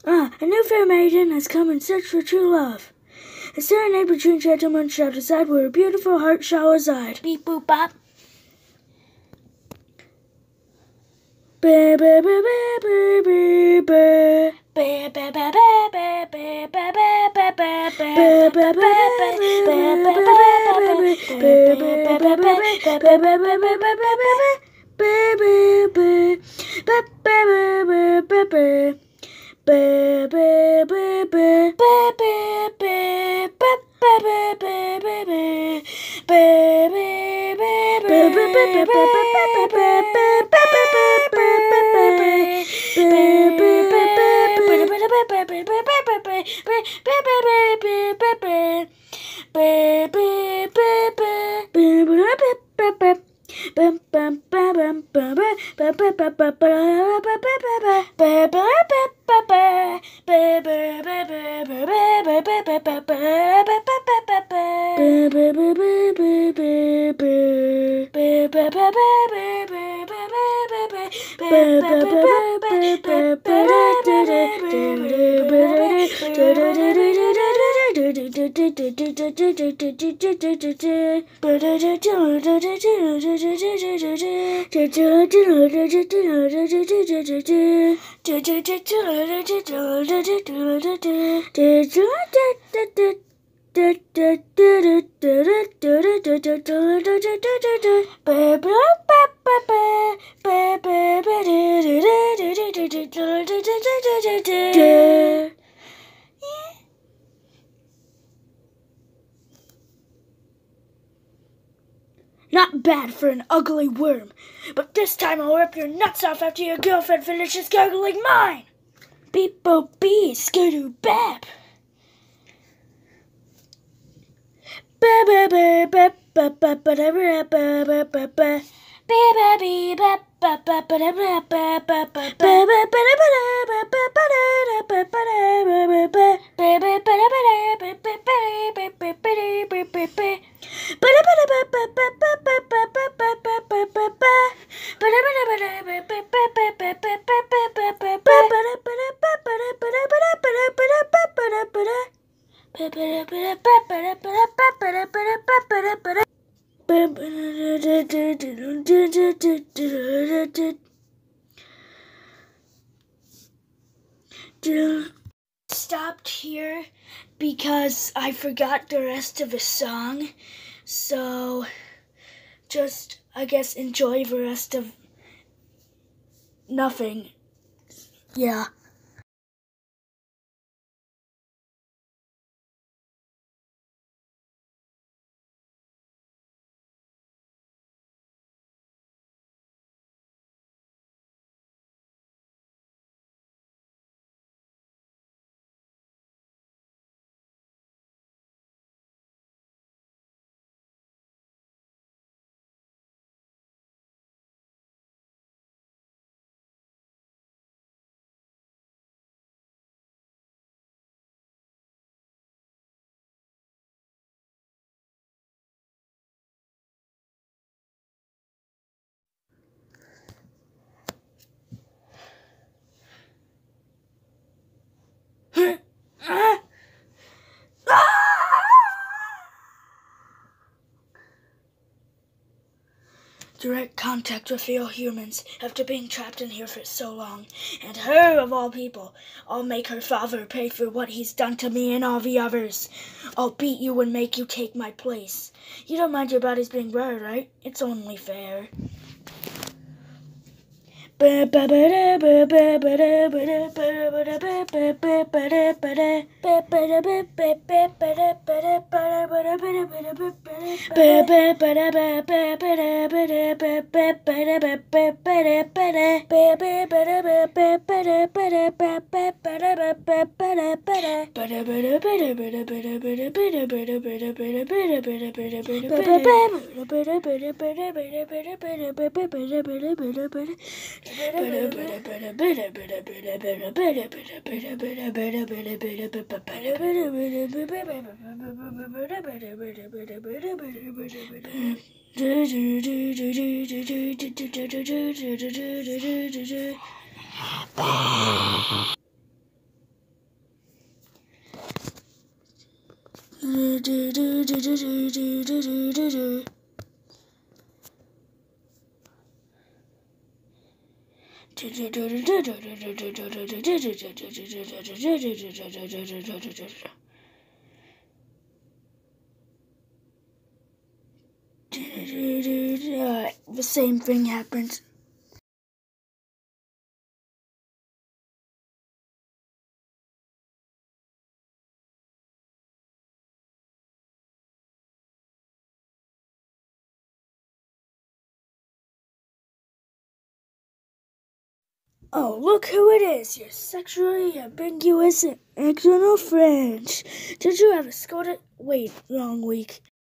Ah, a new fair maiden has come in search for true love. A serenade between gentlemen shall decide where a beautiful heart shall reside. Beep boop bop. Ba ba ba ba ba ba ba. Ba ba ba ba ba ba ba ba ba ba Not bad for an ugly worm, but this time I'll rip your nuts off after your girlfriend finishes gargling mine. Beep boop bee, skidoo bap. Ba ba ba ba ba ba ba da ba ba ba ba ba. Ba ba bee ba ba ba ba da ba ba ba ba ba ba ba ba da ba da ba ba da ba ba da ba ba ba ba ba ba da ba da ba ba ba ba ba ba ba ba ba. Stopped here because I forgot the rest of the song, so just, I guess, enjoy the rest of nothing. Yeah. Direct contact with real humans after being trapped in here for so long. And her, of all people, I'll make her father pay for what he's done to me and all the others. I'll beat you and make you take my place. You don't mind your bodies being rare, right? It's only fair. The same thing happens. Oh, look who it is, your sexually ambiguous external friend. Did you ever scold it? Wait, wrong week.